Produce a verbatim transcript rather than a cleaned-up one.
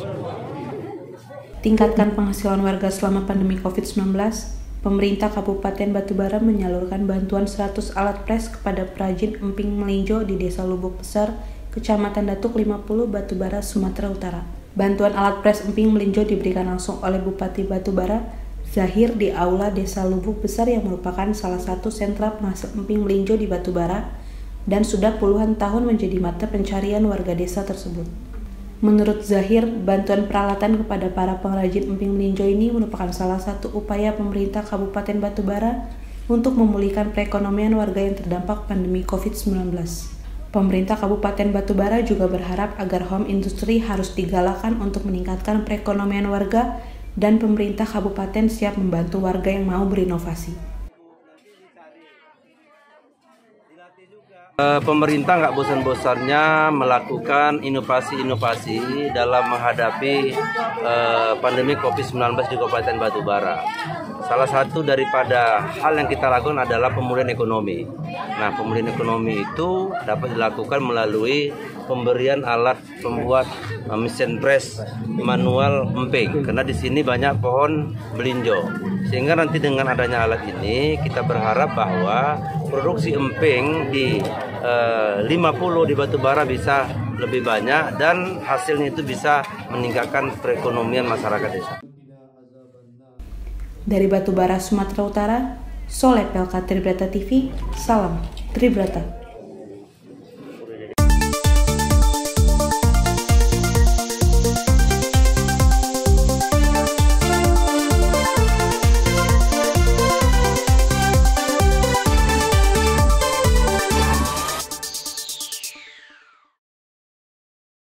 Tingkatkan penghasilan warga selama pandemi covid sembilan belas. Pemerintah Kabupaten Batubara menyalurkan bantuan seratus alat pres kepada perajin emping melinjo di Desa Lubuk Besar, Kecamatan Datuk lima puluh, Batubara, Sumatera Utara. Bantuan alat pres emping melinjo diberikan langsung oleh Bupati Batubara, Zahir, di Aula Desa Lubuk Besar yang merupakan salah satu sentra penghasil emping melinjo di Batubara dan sudah puluhan tahun menjadi mata pencarian warga desa tersebut. Menurut Zahir, bantuan peralatan kepada para pengrajin emping melinjo ini merupakan salah satu upaya pemerintah Kabupaten Batubara untuk memulihkan perekonomian warga yang terdampak pandemi covid sembilan belas. Pemerintah Kabupaten Batubara juga berharap agar home industry harus digalakkan untuk meningkatkan perekonomian warga dan pemerintah kabupaten siap membantu warga yang mau berinovasi. Pemerintah nggak bosan-bosannya melakukan inovasi-inovasi dalam menghadapi uh, pandemi covid sembilan belas di Kabupaten Batubara. Salah satu daripada hal yang kita lakukan adalah pemulihan ekonomi. Nah, pemulihan ekonomi itu dapat dilakukan melalui pemberian alat pembuat uh, mesin pres manual emping, karena di sini banyak pohon melinjo. Sehingga nanti dengan adanya alat ini kita berharap bahwa produksi emping di uh, lima puluh di Batubara bisa lebih banyak dan hasilnya itu bisa meningkatkan perekonomian masyarakat desa. Dari Batubara, Sumatera Utara, Soleh Pelka Tribrata T V, salam Tribrata.